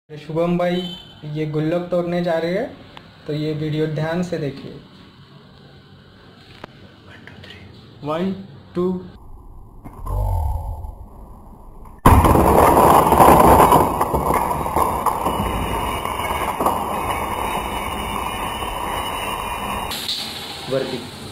शुभम भाई ये गुल्लक तोड़ने जा रहे हैं, तो ये वीडियो ध्यान से देखिए। 1 2 वरती